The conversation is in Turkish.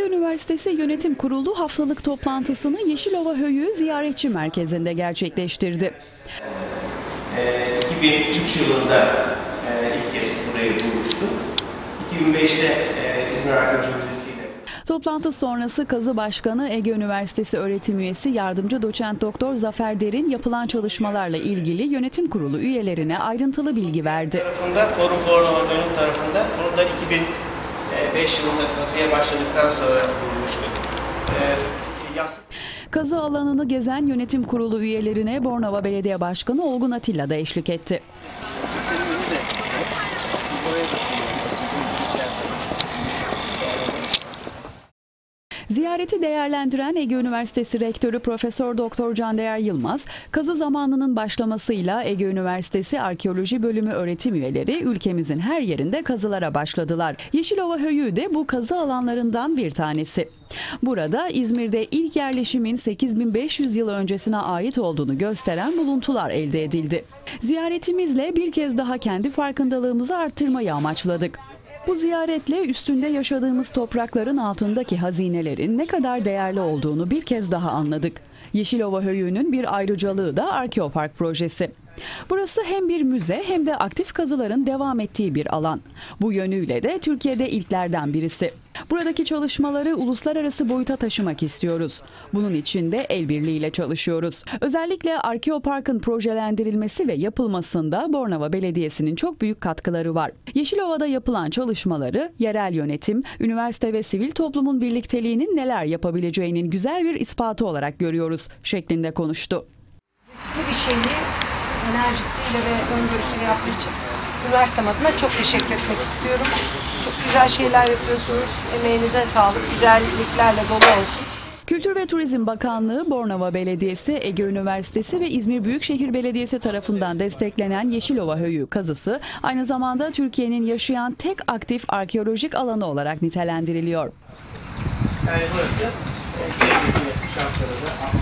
Üniversitesi Yönetim Kurulu haftalık toplantısını Yeşilova Höyüğü Ziyaretçi Merkezi'nde gerçekleştirdi. 2003 yılında ilk kez burayı bulmuştuk. 2005'te İzmir Arkeoloji Müzesi'yle. Toplantı sonrası Kazı Başkanı Ege Üniversitesi öğretim üyesi yardımcı doçent doktor Zafer Derin yapılan çalışmalarla ilgili yönetim kurulu üyelerine ayrıntılı bilgi verdi. Forum Bornova Gönül tarafında bunu da 2005 yılında kazıya başladıktan sonra bulmuştuk. Kazı alanını gezen yönetim kurulu üyelerine Bornova Belediye Başkanı Olgun Atilla da eşlik etti. Ziyareti değerlendiren Ege Üniversitesi Rektörü Profesör Doktor Candeğer Yılmaz, kazı zamanının başlamasıyla Ege Üniversitesi Arkeoloji Bölümü öğretim üyeleri ülkemizin her yerinde kazılara başladılar. Yeşilova Höyüğü de bu kazı alanlarından bir tanesi. Burada İzmir'de ilk yerleşimin 8500 yıl öncesine ait olduğunu gösteren buluntular elde edildi. Ziyaretimizle bir kez daha kendi farkındalığımızı arttırmayı amaçladık. Bu ziyaretle üstünde yaşadığımız toprakların altındaki hazinelerin ne kadar değerli olduğunu bir kez daha anladık. Yeşilova Höyüğü'nün bir ayrıcalığı da Arkeopark projesi. Burası hem bir müze hem de aktif kazıların devam ettiği bir alan. Bu yönüyle de Türkiye'de ilklerden birisi. Buradaki çalışmaları uluslararası boyuta taşımak istiyoruz. Bunun için de el birliğiyle çalışıyoruz. Özellikle Arkeopark'ın projelendirilmesi ve yapılmasında Bornova Belediyesi'nin çok büyük katkıları var. Yeşilova'da yapılan çalışmaları yerel yönetim, üniversite ve sivil toplumun birlikteliğinin neler yapabileceğinin güzel bir ispatı olarak görüyoruz şeklinde konuştu. Riskli bir şeyi enerjisiyle ve öngörüsüyle yaptığı için üniversitem adına çok teşekkür etmek istiyorum. Çok güzel şeyler yapıyorsunuz. Emeğinize sağlık. Güzelliklerle dolu olsun. Kültür ve Turizm Bakanlığı, Bornova Belediyesi, Ege Üniversitesi ve İzmir Büyükşehir Belediyesi tarafından desteklenen Yeşilova Höyüğü kazısı aynı zamanda Türkiye'nin yaşayan tek aktif arkeolojik alanı olarak nitelendiriliyor. Yani burası şartlarında